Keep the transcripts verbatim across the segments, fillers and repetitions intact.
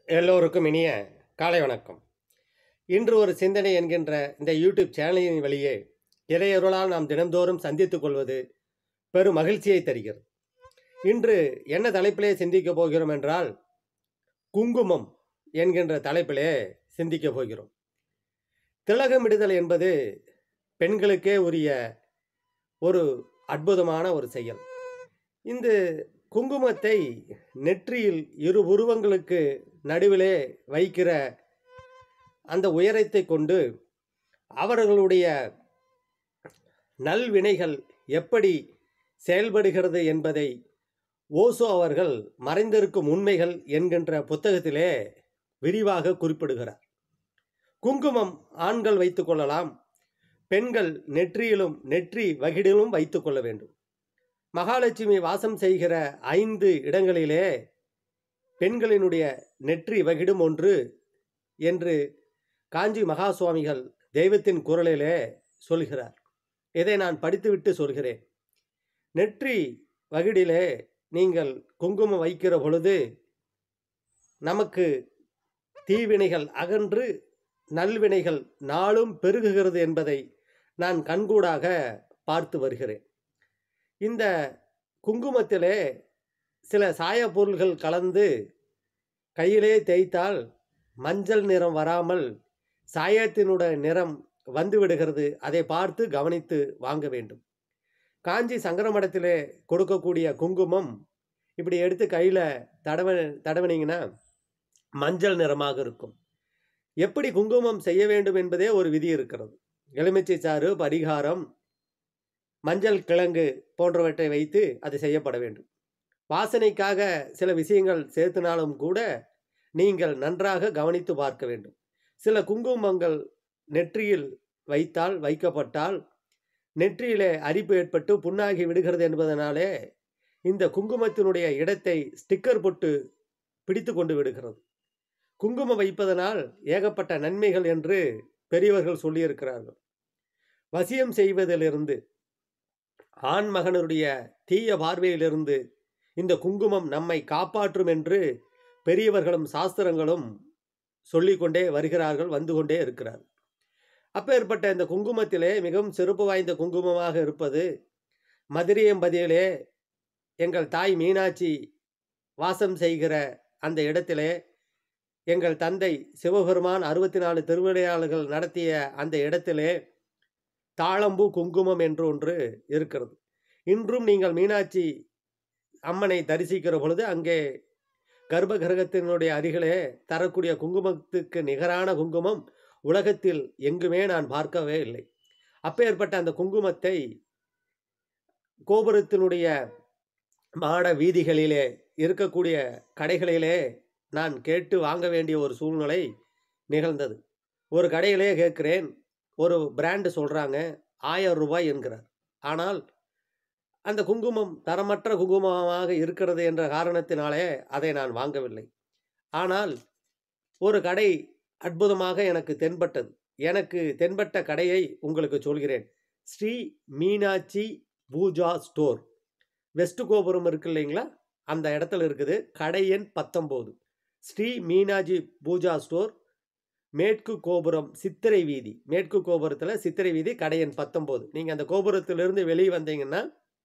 எல்லோருக்கும் இனிய காலை வணக்கம். இன்று ஒரு சிந்தனை என்கின்ற இந்த யூடியூப் சேனலின் வழியே இறையொருளால் நாம் தினந்தோறும் சந்தித்துக் கொள்வது பெரும் மகிழ்ச்சியை தருகிறது. இன்று என்ன தலைப்பிலே சிந்திக்கப் போகிறோம் என்றால், குங்குமம் என்கின்ற தலைப்பிலே சிந்திக்கப் போகிறோம். திலகமிடுதல் என்பது பெண்களுக்கே உரிய ஒரு அற்புதமான ஒரு செயல். இந்த குங்குமத்தை நெற்றியில் இரு உருவங்களுக்கு நடுவிலே வைக்கிற அந்த உயரத்தை கொண்டு அவர்களுடைய நல்வினைகள் எப்படி செயல்படுகிறது என்பதை ஓசோ அவர்கள் மறைந்திருக்கும் உண்மைகள் என்கின்ற புத்தகத்திலே விரிவாக குறிப்பிடுகிறார். குங்குமம் ஆண்கள் வைத்துக் கொள்ளலாம், பெண்கள் நெற்றியிலும் நெற்றி வகிடிலும் வைத்துக் கொள்ள வேண்டும். மகாலட்சுமி வாசம் செய்கிற ஐந்து இடங்களிலே பெண்களினுடைய நெற்றி வகிடும் ஒன்று என்று காஞ்சி மகா சுவாமிகள் தெய்வத்தின் குரலிலே சொல்கிறார். இதை நான் படித்துவிட்டு சொல்கிறேன். நெற்றி வகிடிலே நீங்கள் குங்குமம் வைக்கிற பொழுது நமக்கு தீவினைகள் அகன்று நல்வினைகள் நாளும் பெருகுகிறது என்பதை நான் கண்கூடாக பார்த்து வருகிறேன். இந்த குங்குமத்திலே சில சாயப்பொருள்கள் கலந்து கையிலே தேய்த்தால் மஞ்சள் நிறம் வராமல் சாயத்தினுடைய நிறம் வந்து விடுகிறது. அதை பார்த்து கவனித்து வாங்க வேண்டும். காஞ்சி சங்கர மடத்திலே கொடுக்கக்கூடிய குங்குமம் இப்படி எடுத்து கையில் தடவ தடவினீங்கன்னா மஞ்சள் நிறமாக இருக்கும். எப்படி குங்குமம் செய்ய வேண்டும் என்பதே ஒரு விதி இருக்கிறது. எலுமிச்சை சாறு, பரிகாரம், மஞ்சள் கிழங்கு போன்றவற்றை வைத்து அது செய்யப்பட வேண்டும். வாசனைக்காக சில விஷயங்கள் சேர்த்தினாலும் கூட நீங்கள் நன்றாக கவனித்து பார்க்க வேண்டும். சில குங்குமங்கள் நெற்றியில் வைத்தால் வைக்கப்பட்டால் நெற்றியிலே அரிப்பு ஏற்பட்டு புண்ணாகி விடுகிறது என்பதனாலே இந்த குங்குமத்தினுடைய இடத்தை ஸ்டிக்கர் போட்டு பிடித்து கொண்டு விடுகிறது. குங்குமம் வைப்பதனால் ஏகப்பட்ட நன்மைகள் என்று பெரியவர்கள் சொல்லியிருக்கிறார்கள். வசியம் செய்வதிலிருந்து, ஆண் மகனுடைய தீய பார்வையிலிருந்து இந்த குங்குமம் நம்மை காப்பாற்றும் என்று பெரியவர்களும் சாஸ்திரங்களும் சொல்லிக்கொண்டே வருகிறார்கள், வந்து கொண்டே இருக்கிறார். அப்பேற்பட்ட இந்த குங்குமத்திலே மிகவும் சிறப்பு வாய்ந்த குங்குமமாக இருப்பது மதுரையம்பதியிலே எங்கள் தாய் மீனாட்சி வாசம் செய்கிற அந்த இடத்திலே எங்கள் தந்தை சிவபெருமான் அறுபத்தி நாலு திருவிளையாடல்கள் நடத்திய அந்த இடத்திலே தாளம்பூ குங்குமம் என்று ஒன்று இருக்கிறது. இன்றும் நீங்கள் மீனாட்சி அம்மனை தரிசிக்கிற பொழுது அங்கே கர்ப்ப கிரகத்தினுடைய அருகிலே தரக்கூடிய குங்குமத்துக்கு நிகரான குங்குமம் உலகத்தில் எங்குமே நான் பார்க்கவே இல்லை. அப்பேற்பட்ட அந்த குங்குமத்தை கோபுரத்தினுடைய மாட வீதிகளிலே இருக்கக்கூடிய கடைகளிலே நான் கேட்டு வாங்க வேண்டிய ஒரு சூழ்நிலை நிகழ்ந்தது. ஒரு கடையிலே கேட்கிறேன், ஒரு பிராண்டு சொல்கிறாங்க, ஆயிரம் ரூபாய் என்கிறார். ஆனால் அந்த குங்குமம் தரமற்ற குங்குமமாக இருக்கிறது என்ற காரணத்தினாலே அதை நான் வாங்கவில்லை. ஆனால் ஒரு கடை அற்புதமாக எனக்கு தென்பட்டது. எனக்கு தென்பட்ட கடையை உங்களுக்கு சொல்கிறேன். ஸ்ரீ மீனாட்சி பூஜா ஸ்டோர், வெஸ்ட் கோபுரம் இருக்கு இல்லைங்களா, அந்த இடத்துல இருக்குது. கடை எண் பத்தொம்போது, ஸ்ரீ மீனாட்சி பூஜா ஸ்டோர், மேற்கு கோபுரம், சித்திரை வீதி. மேற்கு கோபுரத்தில் சித்திரை வீதி, கடை எண் பத்தொம்போது. நீங்கள் அந்த கோபுரத்திலிருந்து வெளியே வந்தீங்கன்னா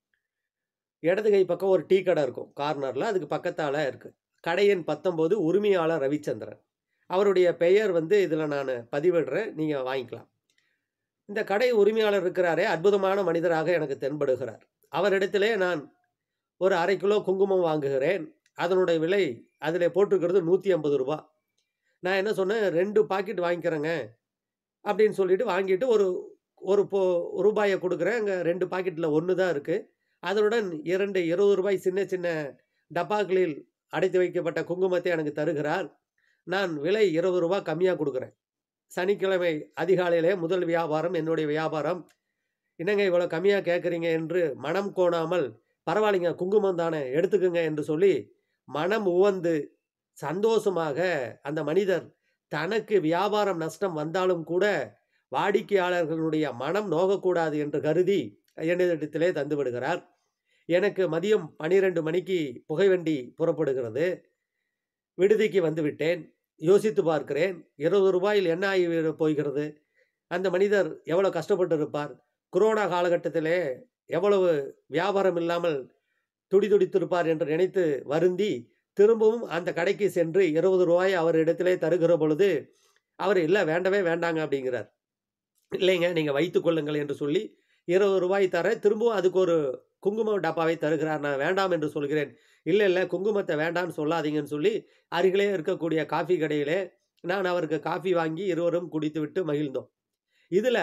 இடது கை பக்கம் ஒரு டீ கடை இருக்கும் கார்னரில், அதுக்கு பக்கத்தால் இருக்குது. கடை எண் பத்தொம்போது, உரிமையாளர் ரவிச்சந்திரன். அவருடைய பெயர் வந்து இதில் நான் பதிவிடுறேன், நீங்கள் வாங்கிக்கலாம். இந்த கடை உரிமையாளர் இருக்கிறாரே, அற்புதமான மனிதராக எனக்கு தென்படுகிறார். அவரிடத்திலே நான் ஒரு அரை கிலோ குங்குமம் வாங்குகிறேன். அதனுடைய விலை அதில் போட்டிருக்கிறது நூற்றி ஐம்பது ரூபா. நான் என்ன சொன்னேன், ரெண்டு பாக்கெட் வாங்கிக்கிறேங்க அப்படின்னு சொல்லிட்டு வாங்கிட்டு ஒரு ஒரு போ ரூபாயை கொடுக்குறேன். அங்கே ரெண்டு பாக்கெட்டில் ஒன்று தான் இருக்குது. அதனுடன் இரண்டு இருபது ரூபாய் சின்ன சின்ன டப்பாக்களில் அடைத்து வைக்கப்பட்ட குங்குமத்தை எனக்கு தருகிறார். நான் விலை இருபது ரூபா கம்மியாக கொடுக்குறேன். சனிக்கிழமை அதிகாலையிலே முதல் வியாபாரம், என்னுடைய வியாபாரம். என்னங்க இவ்வளோ கம்மியாக கேட்குறீங்க என்று மனம் கோணாமல், பரவாயில்லைங்க குங்குமம் தானே எடுத்துக்குங்க என்று சொல்லி மனம் உவந்து சந்தோஷமாக அந்த மனிதர் தனக்கு வியாபாரம் நஷ்டம் வந்தாலும் கூட வாடிக்கையாளர்களுடைய மனம் நோகக்கூடாது என்று கருதி என்னிடத்திலே தந்து விடுகிறார். எனக்கு மதியம் பன்னிரெண்டு மணிக்கு புகைவண்டி புறப்படுகிறது. விடுதிக்கு வந்து விட்டேன். யோசித்து பார்க்கிறேன். இருபது ரூபாயில் என்ன ஆகி போகிறது? அந்த மனிதர் எவ்வளவு கஷ்டப்பட்டு இருப்பார்? கொரோனா காலகட்டத்திலே எவ்வளவு வியாபாரம் இல்லாமல் துடிதுடித்திருப்பார் என்று நினைத்து வருந்தி, திரும்பவும் அந்த கடைக்கு சென்று இருபது ரூபாய் அவரிடத்திலே தருகிற பொழுது, அவர் "இல்ல வேண்டவே வேண்டாங்க" அப்படிங்கிறார். "இல்லைங்க, நீங்க வைத்துக் கொள்ளுங்கள்" என்று சொல்லி இருபது ரூபாய் தர, திரும்பவும் அதுக்கு ஒரு குங்குமம் டப்பாவை தருகிறார். நான் வேண்டாம் என்று சொல்கிறேன். "இல்ல, இல்ல குங்குமத்த வேண்டான்னு சொல்லாதீங்கன்னு" சொல்லி அருகிலே இருக்கக்கூடிய காஃபி கடையிலே நான் அவருக்கு காஃபி வாங்கி இருவரும் குடித்துவிட்டு மகிழ்ந்தோம். இதுல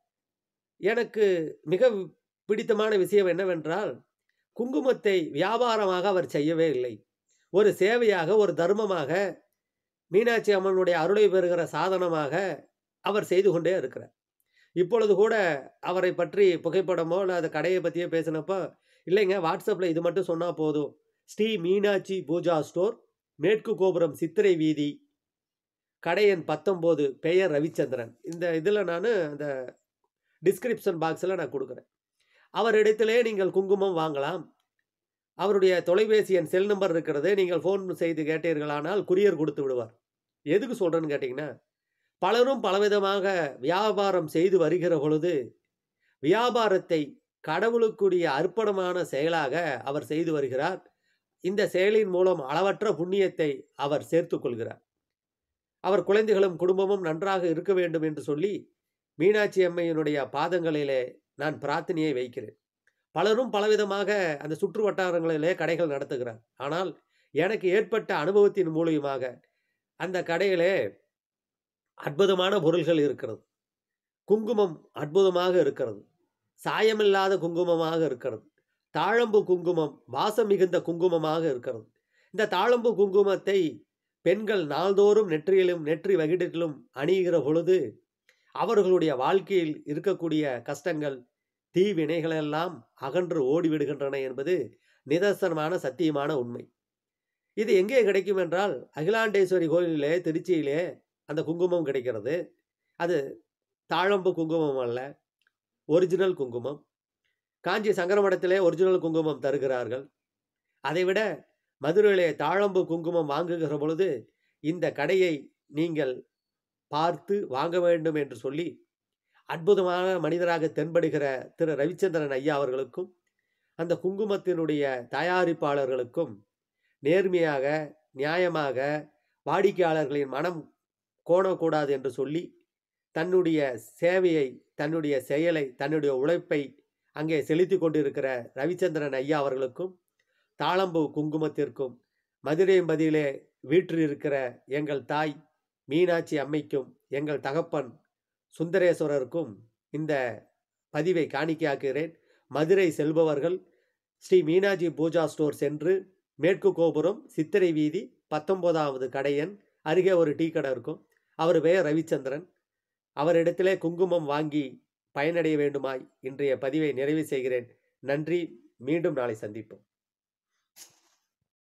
எனக்கு மிக பிடித்தமான விஷயம் என்னவென்றால், குங்குமத்தை வியாபாரமாக அவர் செய்யவே இல்லை. ஒரு சேவையாக, ஒரு தர்மமாக, மீனாட்சி அம்மனுடைய அருளை பெறுகிற சாதனமாக அவர் செய்து கொண்டே இருக்கிறார். இப்பொழுது கூட அவரை பற்றி புகைப்படமோ இல்ல அந்த கடையை பத்தியோ பேசினப்போ, "இல்லைங்க வாட்ஸ்அப்ல இது மட்டும் சொன்னா போதும். ஸ்ரீ மீனாட்சி பூஜா ஸ்டோர், மேற்கு கோபுரம் சித்திரை வீதி, கடை எண் பத்தொன்பது, பெயர் ரவிச்சந்திரன்." இந்த இதுல நானு அந்த டிஸ்கிரிப்ஷன் பாக்ஸ்ல நான் குடுக்குறேன். அவரிடத்திலே நீங்கள் குங்குமம் வாங்கலாம். அவருடைய தொலைபேசி எண், செல் நம்பர் இருக்கிறது. நீங்கள் ஃபோன் செய்து கேட்டீர்களானால் கூரியர் கொடுத்து விடுவார். எதுக்கு சொல்றேன்னு கேட்டீங்கன்னா, பலரும் பலவிதமாக வியாபாரம் செய்து வருகிற பொழுது, வியாபாரத்தை கடவுளுக்குரிய அர்ப்பணமான செயலாக அவர் செய்து வருகிறார். இந்த செயலின் மூலம் அளவற்ற புண்ணியத்தை அவர் சேர்த்துக் கொள்கிறார். அவர் குழந்தைகளும் குடும்பமும் நன்றாக இருக்க வேண்டும் என்று சொல்லி, மீனாட்சி அம்மையினுடைய பாதங்களிலே நான் பிரார்த்தனையை வைக்கிறேன். பலரும் பலவிதமாக அந்த சுற்று வட்டாரங்களிலே கடைகள் நடத்துகிறார். ஆனால் எனக்கு ஏற்பட்ட அனுபவத்தின் மூலியமாக அந்த கடையிலே அற்புதமான பொருள்கள் இருக்கிறது. குங்குமம் அற்புதமாக இருக்கிறது. சாயமில்லாத குங்குமமாக இருக்கிறது. தாழம்பூ குங்குமம் வாசம் மிகுந்த குங்குமமாக இருக்கிறது. இந்த தாழம்பூ குங்குமத்தை பெண்கள் நாள்தோறும் நெற்றியிலும் நெற்றி வகிட்டிலும் அணிகிற பொழுது, அவர்களுடைய வாழ்க்கையில் இருக்கக்கூடிய கஷ்டங்கள், தீவினைகளெல்லாம் அகன்று ஓடிவிடுகின்றன என்பது நிதர்சனமான சத்தியமான உண்மை. இது எங்கே கிடைக்கும் என்றால், அகிலாண்டேஸ்வரி கோயிலிலே திருச்சியிலே அந்த குங்குமம் கிடைக்கிறது. அது தாழம்பூ குங்குமம் அல்ல, ஒரிஜினல் குங்குமம். காஞ்சி சங்கர மடத்திலே ஒரிஜினல் குங்குமம் தருகிறார்கள். அதைவிட மதுரையிலே தாழம்பூ குங்குமம் வாங்குகிற பொழுது, இந்த கடையை நீங்கள் பார்த்து வாங்க வேண்டும் என்று சொல்லி, அற்புதமான மனிதராக தென்படுகிற திரு ரவிச்சந்திரன் ஐயா அவர்களுக்கும், அந்த குங்குமத்தினுடைய தயாரிப்பாளர்களுக்கும் நேர்மையாக, நியாயமாக, வாடிக்கையாளர்களின் மனம் கோணக்கூடாது என்று சொல்லி, தன்னுடைய சேவையை, தன்னுடைய செயலை, தன்னுடைய உழைப்பை அங்கே செலுத்திக் கொண்டிருக்கிற ரவிச்சந்திரன் ஐயா அவர்களுக்கும், தாழம்பூ குங்குமத்திற்கும், மதுரையம்பதியிலே வீற்றிருக்கிற எங்கள் தாய் மீனாட்சி அம்மைக்கும், எங்கள் தகப்பன் சுந்தரேஸ்வரருக்கும் இந்த பதிவை காணிக்கையாக்குகிறேன். மதுரை செல்பவர்கள் ஸ்ரீ மீனாட்சி பூஜா ஸ்டோர் சென்று, மேற்கு கோபுரம் சித்திரை வீதி பத்தொன்பதாவது கடை எண், அருகே ஒரு டீ கடை இருக்கும். அவர் பெயர் ரவிச்சந்திரன். அவரிடத்திலே குங்குமம் வாங்கி பயனடைய வேண்டுமாய் இன்றைய பதிவை நிறைவு செய்கிறேன். நன்றி. மீண்டும் நாளை சந்திப்போம்.